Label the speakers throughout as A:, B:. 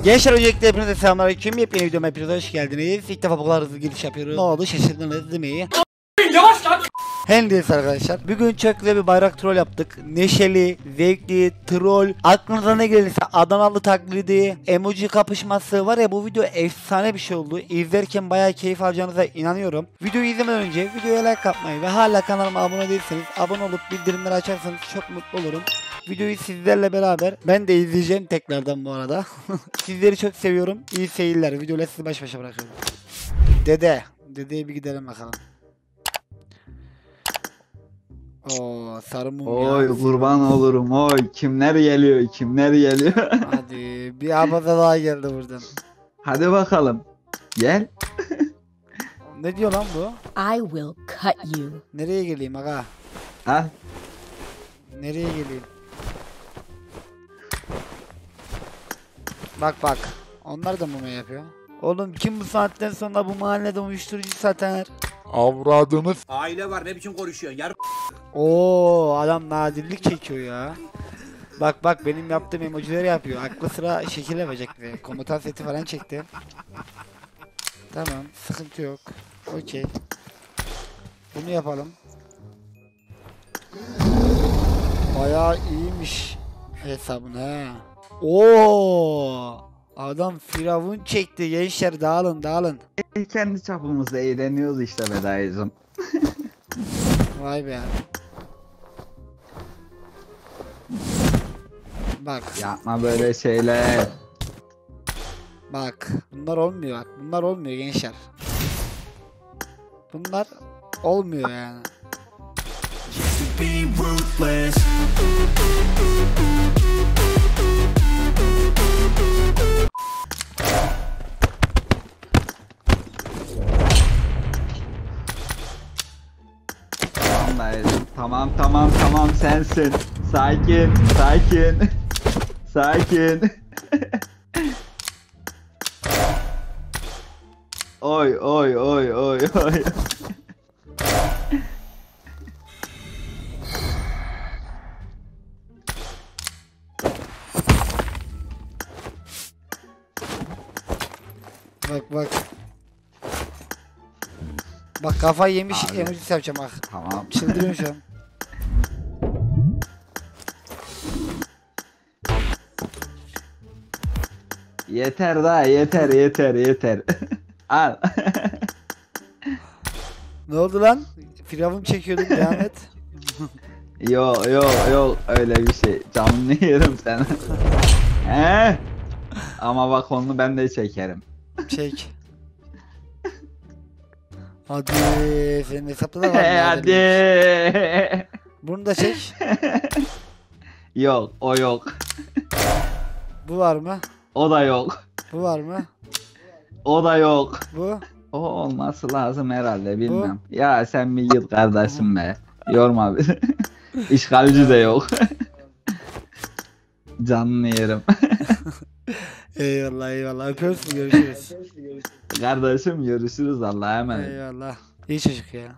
A: Gençler öncelikle hepinize selamünaleyküm. Yepyeni videoma hepiniz hoş geldiniz. İlk defa bu kadar hızlı giriş yapıyoruz. Ne oldu, şaşırdınız değil mi?
B: Yavaş lan.
A: Hendeyiz arkadaşlar. Bugün çok güzel bir bayrak troll yaptık. Neşeli, zevkli, troll. Aklınıza ne gelirse Adanalı taklidi, emoji kapışması var ya, bu video efsane bir şey oldu. İzlerken bayağı keyif alacağınıza inanıyorum. Videoyu izlemeden önce videoya like atmayı ve hala kanalıma abone değilseniz abone olup bildirimleri açarsanız çok mutlu olurum. Videoyu sizlerle beraber ben de izleyeceğim tekrardan bu arada. Sizleri çok seviyorum. İyi seyirler. Videoyla sizi baş başa bırakıyorum. Dedeye bir gidelim bakalım. Oo, sarı mum
C: Oy
A: ya.
C: kurban olurum, oy kimler geliyor
A: Hadi bir abaza daha geldi buradan.
C: Hadi bakalım gel.
A: Ne diyor lan bu?
D: I will cut you.
A: Nereye geleyim aga?
C: Al.
A: Nereye geleyim? Bak. Onlar da mumya yapıyor. Oğlum kim bu saatten sonra bu mahallede uyuşturucu satar?
B: Avradınız.
E: Aile var, ne biçim konuşuyorsun? Yar
A: Oo, adam nadirlik çekiyor ya. Bak benim yaptığım emojileri yapıyor. Aklı sıra şekil yapacak ve komutan seti falan çekti. Tamam, sıkıntı yok. Okey. Bunu yapalım. Bayağı iyiymiş hesabın ha. Oo! Adam firavun çekti gençler, dağılın.
C: Kendi çapımızda eğleniyoruz işte be dayıcım.
A: Vay be. Bak.
C: Yapma böyle şeyler.
A: Bak. Bunlar olmuyor Bunlar olmuyor gençler. Bunlar olmuyor yani.
C: Tamam dayıcım, tamam sensin. Sakin. Oy.
A: Bak. Bak kafayı yemiş,
C: Abi.
A: emojisi yapacağım bak.
C: Tamam.
A: Çıldırıyorum şu an.
C: Yeter daha yeter. Al.
A: Ne oldu lan? Firavun çekiyorduk, devam et.
C: Yok öyle bir şey. Canını yerim sen. He? Ama bak onu ben de çekerim.
A: Çek. Hadi senin hesapta da var mı?
C: Hadi.
A: Bunu da çek.
C: Yok o yok.
A: Bu var mı?
C: O da yok.
A: Bu var mı?
C: O da yok.
A: Bu?
C: O olması lazım herhalde, bilmem. Ya sen bir git kardeşim be. Yorma bizi. İşgalci de yok. Canını yerim.
A: Eyvallah. Öpüyoruz, görüşürüz.
C: Kardeşim görüşürüz, Allah'a emanet.
A: Eyvallah. İyi çocuk ya.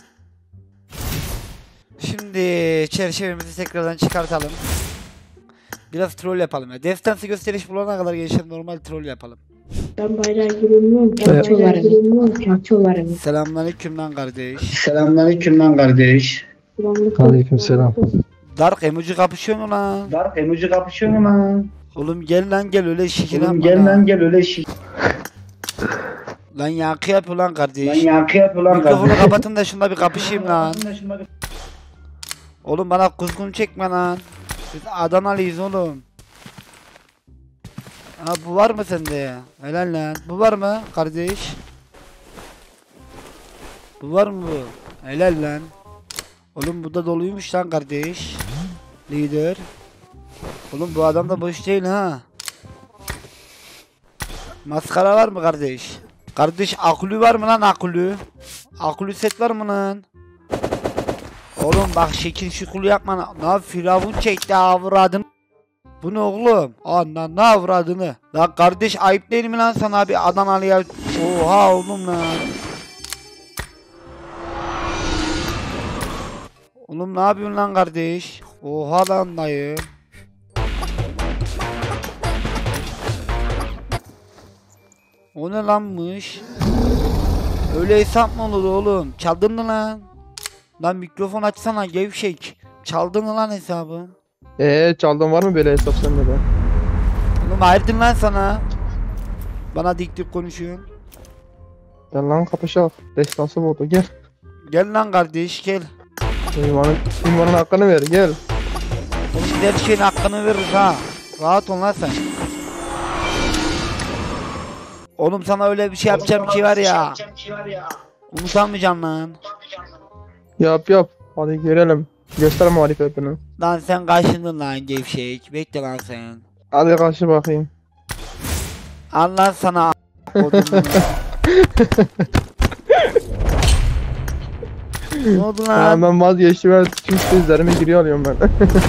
A: Şimdi çerçevemizi tekrardan çıkartalım. Biraz troll yapalım ya. Destansı gösteriş bulana kadar gençler normal troll yapalım.
F: Ben bayrağı girmiyorum. Parçalarım.
A: Selamünaleyküm lan kardeş.
G: Selamünaleyküm lan kardeş.
H: Aleykümselam.
A: Dark emoji kapışıyor mu lan?
G: Dark emoji kapışıyor mu lan?
A: Oğlum gel öyle şekil
G: Oğlum
A: yapma
G: gel
A: lan.
G: lan gel öyle şey.
A: Lan yankı yapıyor lan
G: Lan
A: kardeş.
G: yankı yap ulan
A: Mikrofonu
G: kardeş.
A: kapatın da şunla bir kapışayım lan. Oğlum bana kuzgun çekme lan. Biz Adanalıyız oğlum. Ha, bu var mı sende ya? Helal lan. Bu var mı kardeş? Bu var mı bu? Helal lan. Oğlum bu da doluymuş lan kardeş. Lider. Oğlum bu adam da boş değil ha. Maskara var mı kardeş? Kardeş akülü var mı lan akülü? Akülü set var mı lan? Oğlum bak şekil şukulu yapma lan. Ne firavun çekti avradın. Bu ne oğlum? Ananı avradını. Lan kardeş ayıp değil mi lan sana bir Adanalı'ya? Oha oğlum lan. Oğlum ne yapıyorsun lan kardeş? Oha lan dayı. O ne lanmış? Öyle hesap mı olur oğlum? Çaldın mı lan? Lan mikrofon açsana gevşek. Çaldın mı lan hesabı?
H: Çaldın var mı böyle hesap sende de?
A: Oğlum hayırdır lan sana? Bana dik dik konuşuyorsun.
H: Gel lan kapışalım. Destansı oldu gel.
A: Gel lan kardeş gel.
H: Ünvanın hakkını ver gel.
A: Oğlum her şeyin hakkını veririz ha. Rahat ol lan sen. Oğlum sana öyle bir şey yapacağım ki var ya. Unutamayacaksın lan.
H: Yap. Hadi görelim. Göster marifetini.
A: Lan sen kaşındın lan gevşek. Bekle lan sen.
H: Hadi karşı bakayım.
A: Allah sana a**kodum. Ne oldu lan?
H: Ben vazgeçtim. Ben tüm sözlerime giriyor alıyorum ben.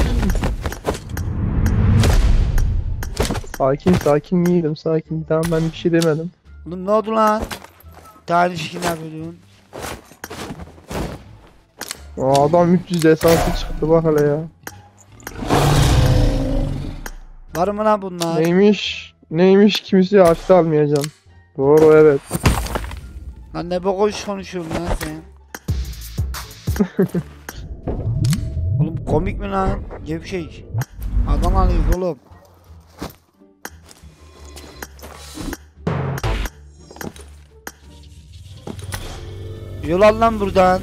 H: Sakin yiğidim sakin. Tamam ben bir şey demedim.
A: Oğlum ne oldu lan? Tane şikin yapıyordun.
H: Adam 300 desansı çıktı bak hele ya.
A: Var mı lan bunlar?
H: Neymiş kimseye hafife almayacağım. Doğru evet.
A: Lan ne boş konuşuyorsun lan sen? Oğlum komik mi lan? Gevşek. Adam alıyoruz oğlum. Yol al lan buradan.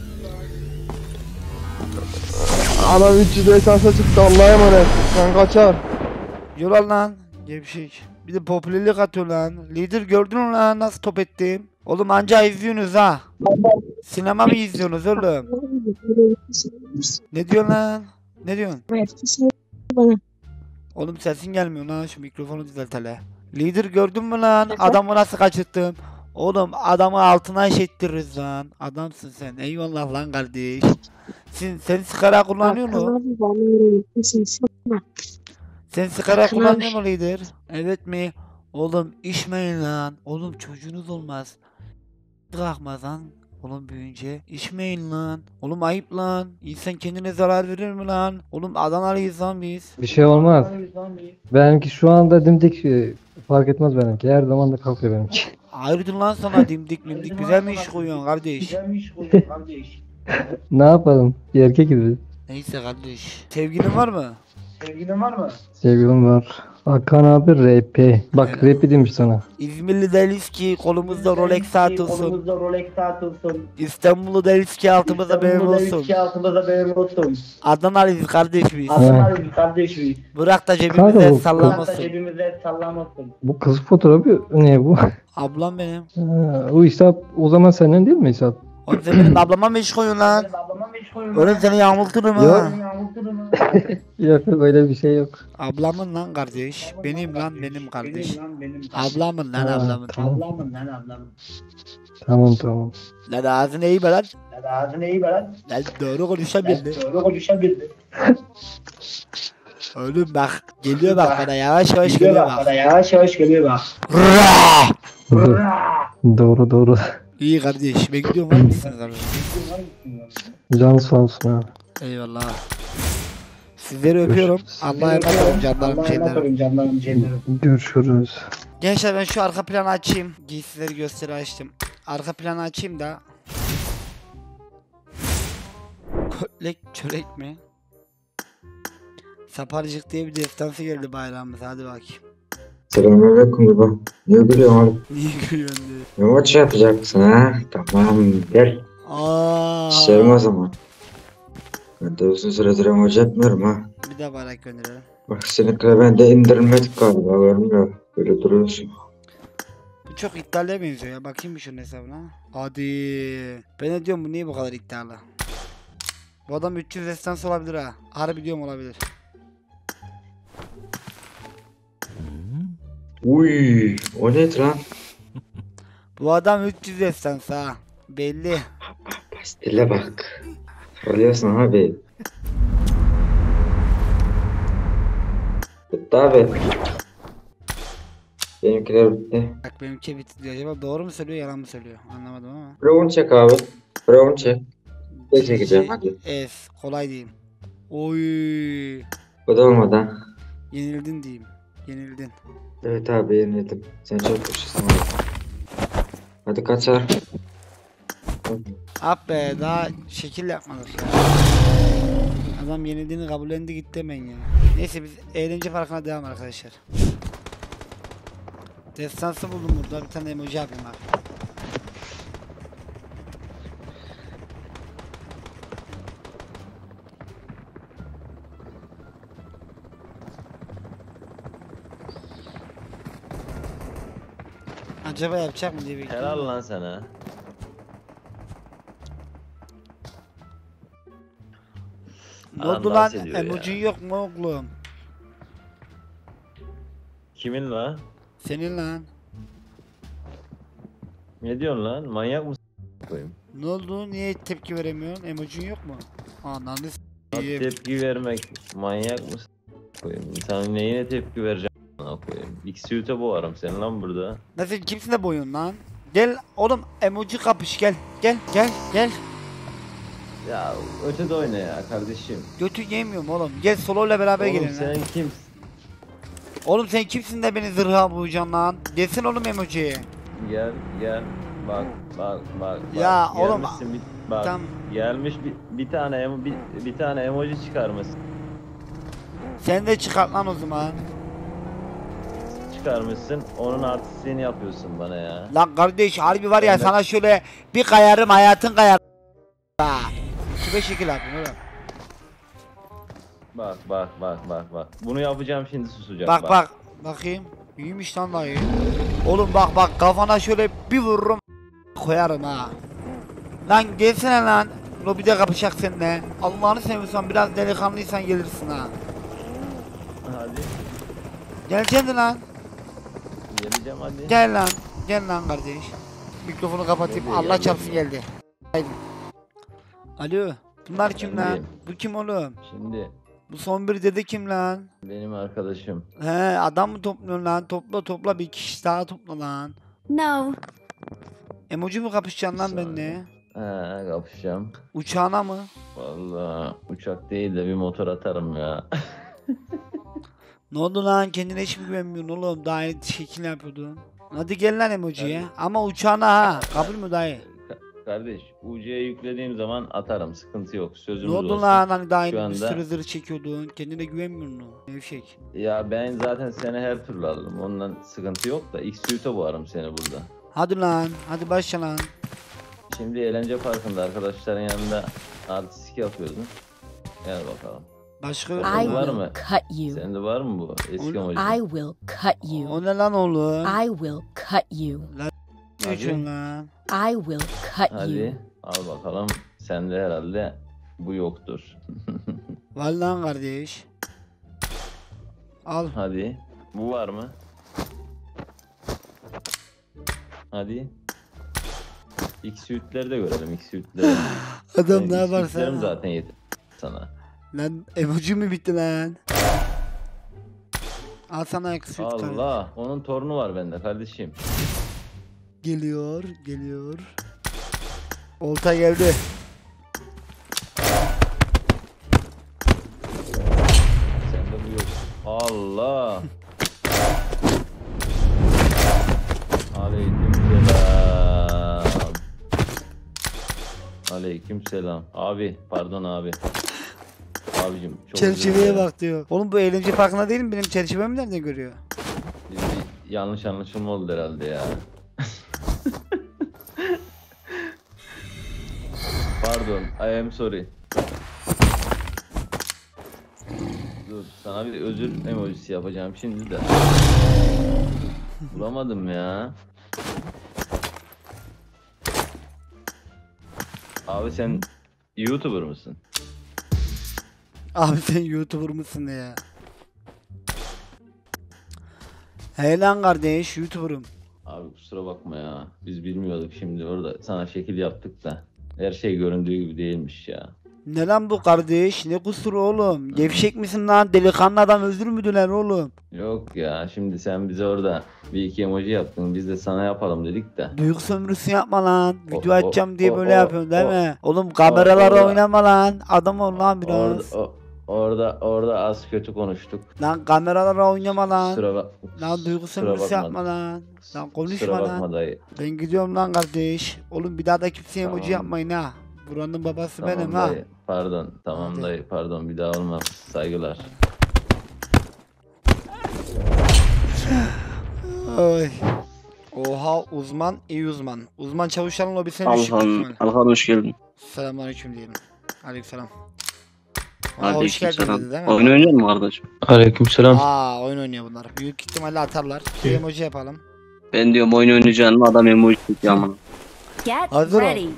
H: Adam 300 desansa çıktı Allah'a emanet. Ben kaçar.
A: Yol al lan. Gevşek. Bir de popülerlik atıyor lan. Lider gördün mü lan nasıl top ettim? Oğlum anca izliyorsunuz ha. Sinema mı izliyorsunuz oğlum? Ne diyorsun lan? Ne diyorsun? Oğlum sesin gelmiyor lan, şu mikrofonu düzelt hele. Lider gördün mü lan? Adamı nasıl kaçırttım? Oğlum adamı altına işettiririz lan. Adamsın sen. Eyvallah lan kardeş. Sen sigara kullanıyor musun? Sen sigara kullanıyor musun lider? Evet mi? Oğlum içmeyin lan. Oğlum çocuğunuz olmaz. Kalkmaz lan. Oğlum büyüyünce içmeyin lan. Oğlum ayıp lan. İnsan kendine zarar verir mi lan? Oğlum Adanalıyız lan biz.
I: Bir şey olmaz. Benimki şu anda dimdik fark etmez benimki. Her zaman da kalkıyor benimki.
A: Hayırdır lan sana dimdik mimdik güzel mi iş koyuyorsun kardeş?
I: Ne yapalım? Bir erkek gibi.
A: Neyse kardeş. Sevgilin var mı?
I: Sevgilim var. Hakan abi RP. Bak RP demiş sana.
A: İzmirli deriz ki kolumuzda Rolex saat olsun. İstanbullu deriz ki altımızda BMW olsun. Adanalıyız kardeş biz. Bırak da
I: Kanka
A: cebimizde
I: bu-
A: sallamasın.
I: Bu kız fotoğrafı ne bu?
A: Ablam benim.
I: O hesap o zaman senden değil mi hesap?
A: Oğlum sen benim ablama mı iş koyuyorsun lan? Oğlum seni yağmurturum ha.
I: Yok öyle bir şey yok.
A: Ablamın lan kardeş. Benim lan benim kardeş. Ablamın lan ablamın.
I: Tamam.
A: Lan ağzını iyi be lan. Lan doğru konuşabildi. Oğlum bak geliyor bak bana yavaş yavaş geliyor bak.
I: Doğru.
A: İyi kardeş ben gidiyorum var mısınız abi?
I: Can sağ olsun ha.
A: Eyvallah. Sizleri öpüyorum. Allah'a emanet olun canlarım şeylerim.
I: Görüşürüz.
A: Gençler ben şu arka planı açayım. Giysileri gösteri açtım. Arka planı açayım da. Kötlek çörek mi? Saparcık diye bir destansı geldi bayrağımıza, hadi bakayım.
J: Selamünaleyküm baba. Niye gülüyorsun oğlum?
A: Niye gülüyorsun diye.
J: Ne maç yapacaksın ha? Tamam gel.
A: Aaa.
J: İşlerim o zaman. Ben de uzun süredir maç yapmıyorum ha.
A: Bir daha bayrak gönderelim.
J: Bak seninle ben de indirilmedik galiba görmüyor. Böyle duruyorsun.
A: Bu çok iddialıya benziyor ya, bakayım bir şunun hesabına. Hadi. Ben de diyorum bu niye bu kadar iddialı? Bu adam 300 destans olabilir ha. Harbi diyorum olabilir.
J: Uy, o neydi lan?
A: Bu adam 300 destans ha. Belli.
J: Pastile bak. Parlıyorsun abi. Bitti abi. Benimkiler bitti.
A: Bak benimki bitti diyor. Acaba doğru mu söylüyor yalan mı söylüyor? Anlamadım ama.
J: Brown çek abi. Brown çek. Ne çekeceğim hadi.
A: Kolay diyeyim. Oy.
J: Bu da olmadı ha.
A: Yenildin diyeyim. Yenildin.
J: Evet abi yenildim. Sen çok güçlüsün abi. Hadi kaçar.
A: Ah be daha şekil yapmadık ya. Adam yenildiğini kabullendi gitti hemen ya. Neyse biz eğlence parkına devam arkadaşlar. Destansı buldum burada, bir tane emoji yapayım abi. Acaba yapacak mı diye bekliyorum.
K: Helal lan sana.
A: Ne oldu
K: Adam
A: lan?
K: dans ediyor
A: Emojin
K: ya.
A: yok mu oğlum?
K: Kimin lan?
A: Senin lan.
K: Ne diyorsun lan? Manyak mısın? Koyayım.
A: Ne oldu? Niye tepki veremiyorsun? Emojin yok mu? Ananı
K: Lan
A: s**eyim.
K: tepki vermek manyak mısın? Koyayım. Sana neyine tepki vereceğim? Koyayım. X-Suite'e boğarım seni lan burada.
A: Nasıl kimsin de boyun lan? Gel oğlum emoji kapış gel. Gel.
K: Ya ötede oyna ya kardeşim.
A: Götü yemiyorum oğlum. Gel soloyla beraber
K: Oğlum
A: gelin
K: sen
A: lan.
K: kimsin?
A: Oğlum sen kimsin de beni zırha boğacaksın lan? Gelsin oğlum emojiye.
K: Gel. Bak.
A: Ya oğlum,
K: Gelmişsin bak.
A: tam-
K: Gelmiş bir tane emoji çıkarmışsın.
A: Sen de çıkart lan o zaman.
K: Çıkarmışsın. Onun artistliğini yapıyorsun bana ya.
A: Lan kardeş harbi var ya
K: Ben de-
A: sana şöyle bir kayarım hayatın kayar. Ha. Şöyle şekil yapayım oğlum.
K: Bak. Bunu yapacağım şimdi susacak.
A: Bak. Bakayım. İyiymiş lan dayı. Oğlum bak kafana şöyle bir vururum koyarım ha. Lan gelsene lan. Lobide kapışacak seninle. Allah'ını seviyorsan biraz delikanlıysan gelirsin ha.
K: Hadi.
A: Geleceksin lan.
K: Geleceğim hadi.
A: Gel lan kardeş. Mikrofonu kapatayım.
K: Nereye
A: Allah
K: geldi?
A: çarpsın geldi. Haydi. Alo. Bunlar kim lan?
K: Efendim?
A: Bu kim oğlum?
K: Şimdi
A: Bu son bir dede kim lan?
K: benim arkadaşım.
A: He adam mı topluyorsun lan? Topla bir kişi daha topla lan.
D: No.
A: Emoji mi kapışacaksın lan benimle?
K: He kapışacağım.
A: Uçağına mı?
K: Vallahi uçak değil de bir motor atarım ya.
A: Ne oldu lan? Kendine hiç mi güvenmiyorsun oğlum? Daha iyi şekil yapıyordun. Hadi gel lan emojiye. Ama uçağına ha. Kabul mü dayı?
K: Kardeş UC'ye yüklediğim zaman atarım. Sıkıntı yok.
A: Ne
K: Sözümüz
A: oldu
K: olsun.
A: lan? Hani daha
K: Şu
A: yeni bir
K: anda-
A: sürü zırh çekiyordun. Kendine güvenmiyorsun o. Nevşek.
K: Ya ben zaten seni her türlü alırım. Ondan sıkıntı yok da X-Suite'e boğarım seni burada.
A: Hadi lan. Hadi başla lan.
K: Şimdi eğlence parkında arkadaşların yanında artistik yapıyordun. Gel bakalım.
A: Başka
D: I
A: yok
K: Var
A: mu?
D: will
K: mı?
D: cut you.
K: Sende var mı bu eski emoji?
D: I will cut you.
A: O ne lan oğlum?
D: I will cut you.
A: Ne diyorsun lan?
D: I will cut you.
K: Hadi al bakalım. Sende herhalde bu yoktur.
A: Var lan kardeş. Al.
K: Hadi. Bu var mı? Hadi. X-Suite'leri de görelim. X-Suite'leri.
A: Adam ne yapar
K: X-Suite'lerim
A: sana?
K: zaten yeter sana.
A: Lan emoji mi bitti lan? Al sana eksi
K: Allah. Onun torunu var bende kardeşim.
A: Geliyor. Olta geldi.
K: Sende bu yok. Allah. Aleykümselam. Aleykümselam. Abi pardon abi. Abicim çok
A: Çerçeveye
K: özür dilerim.
A: bak diyor. Oğlum bu eğlence parkında değil mi? Benim çerçevemi nereden görüyor?
K: Bir yanlış anlaşılma oldu herhalde ya. Pardon, I am sorry. Dur, sana bir özür emojisi yapacağım şimdi de. Bulamadım ya. Abi sen YouTuber mısın?
A: Abi sen YouTuber mısın ya? Hey lan kardeş YouTuber'ım.
K: Abi kusura bakma ya. Biz bilmiyorduk şimdi orada sana şekil yaptık da. Her şey göründüğü gibi değilmiş ya.
A: Ne lan bu kardeş? Ne kusuru oğlum? Gevşek misin lan? Delikanlı adam özür mü diler oğlum?
K: Yok ya şimdi sen bize orada bir iki emoji yaptın biz de sana yapalım dedik de.
A: Duygu sömürüsü yapma lan. Video
K: o-
A: açacağım diye
K: o-
A: böyle
K: o-
A: yapıyorsun değil
K: o-
A: mi? Oğlum kameralara
K: orada-
A: oynama lan. Adam ol lan biraz.
K: orada az kötü konuştuk.
A: Lan kameralara oynama lan.
K: Kusura bak.
A: Lan duygusal
K: kusura
A: bir şey
K: bakma.
A: yapma lan. Lan konuşma
K: Kusura
A: lan.
K: bakma dayı.
A: Ben gidiyorum lan kardeş. Oğlum bir daha da kimseye emoji
K: Tamam.
A: yapmayın ha. Buranın babası
K: Tamam
A: benim ha.
K: dayı. Pardon. Tamam
A: Hadi.
K: dayı. Pardon bir daha olmaz. Saygılar.
A: Oy. Oha uzman iyi uzman. Uzman çavuşların lobisine düşük ihtimal.
J: Alhan hoş geldin.
A: Selamünaleyküm diyelim. Aleykümselam. Aa, hoş geldin dedi değil mi?
J: oynuyor mu kardeşim?
H: Aleykümselam.
A: Aa oyun oynuyor bunlar. Büyük ihtimalle atarlar. Bir emoji yapalım.
J: Ben diyorum oyun oynayacağını adam emoji tutuyor ama.
D: Get
A: Hazır ol.
D: ready.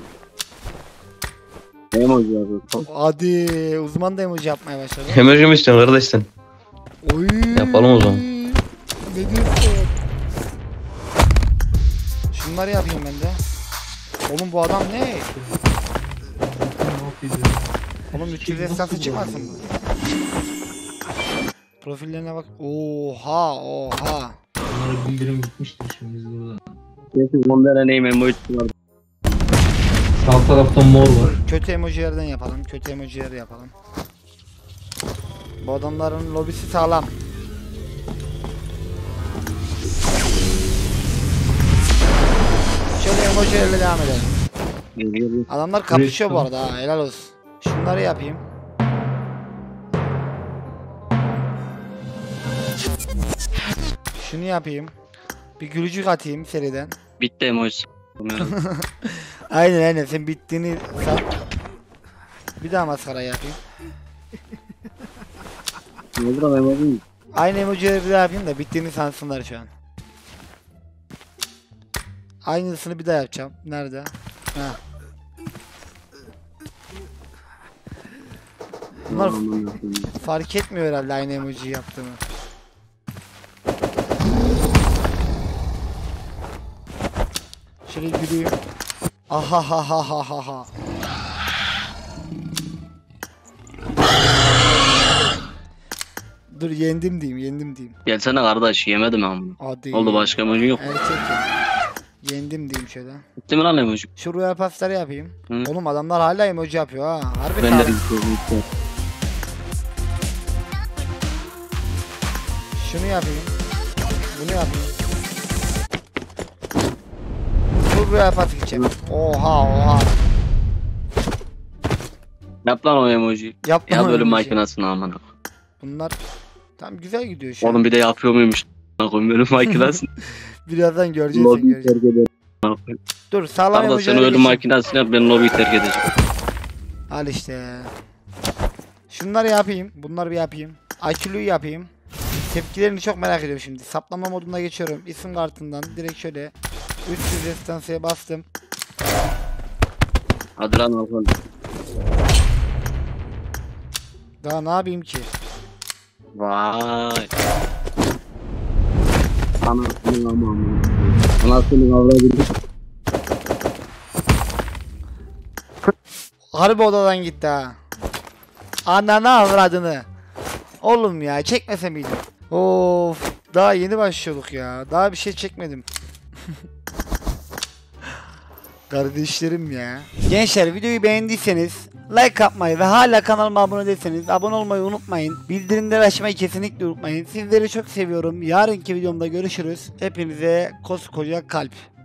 J: Emoji yazıyor.
A: Hadi uzman da emoji yapmaya başladı.
H: Emoji mi istiyorsun kardeş sen?
A: Oy.
H: Yapalım o zaman.
A: Ne diyorsun? Şunları yapayım ben de. Oğlum bu adam ne? Oğlum 300 esansı çıkmasın mı? Profillerine bak. Oha.
J: Kesin 10 tane neyim emoji var.
H: Sağ tarafta mor var.
A: Kötü emojilerden yapalım. Kötü emojileri yapalım. Bu adamların lobisi sağlam. Şöyle emojilerle devam edelim. Adamlar kapışıyor bu arada ha, helal olsun. Şunları yapayım. Şunu yapayım. Bir gülücük atayım seriden.
J: Bitti emoji.
A: Aynen sen bittiğini san. Bir daha maskara yapayım.
J: Ne kadar emoji mi?
A: Aynı emojileri bir daha yapayım da bittiğini sansınlar şu an. Aynısını bir daha yapacağım. Nerede? Ha. Bunlar fark etmiyor herhalde aynı emoji yaptığımı. Şöyle güleyim. Ahahahahaha. Dur yendim diyeyim.
J: Gelsene kardeş yemedim ama.
A: Hadi.
J: Oldu başka emoji yok.
A: Erkek ya. Yendim diyeyim şöyle.
J: Bitti mi lan emoji?
A: Şu royal pasları yapayım.
J: Hı.
A: Oğlum adamlar hala emoji yapıyor ha. Harbi
J: Ben de
A: sağlam.
J: bitti.
A: Şunu yapayım. Bunu yapayım. Şu royal pas geçelim. Oha.
J: Yap lan o emoji.
A: Yapma
J: Ya
A: öyle
J: bölüm
A: bir şey.
J: makinasını amına.
A: Bunlar tam güzel gidiyor şu an.
J: Oğlum bir de yapıyor muymuş? Koyun bölüm makinasını.
A: Birazdan göreceksin.
J: Lobiyi terk ederim.
A: Dur sağlam
J: Kardeş sen
A: emojileri
J: ölüm
A: geçeyim.
J: makinasını yap ben lobiyi terk edeceğim.
A: Al işte. Şunları yapayım. Bunları bir yapayım. IQ'luyu yapayım. Tepkilerini çok merak ediyorum şimdi. Saplama moduna geçiyorum. İsim kartından direkt şöyle 300 restansıya bastım.
J: Hadi lan Alhan.
A: Daha ne yapayım ki?
J: Vay. Anasını aman. Anasını avradını.
A: Harbi odadan gitti ha. Ananı avradını. Oğlum ya çekmese miydim? Of daha yeni başlıyorduk ya. Daha bir şey çekmedim. Kardeşlerim ya. Gençler videoyu beğendiyseniz like atmayı ve hala kanalıma abone değilseniz abone olmayı unutmayın. Bildirimleri açmayı kesinlikle unutmayın. Sizleri çok seviyorum. Yarınki videomda görüşürüz. Hepinize koskoca kalp.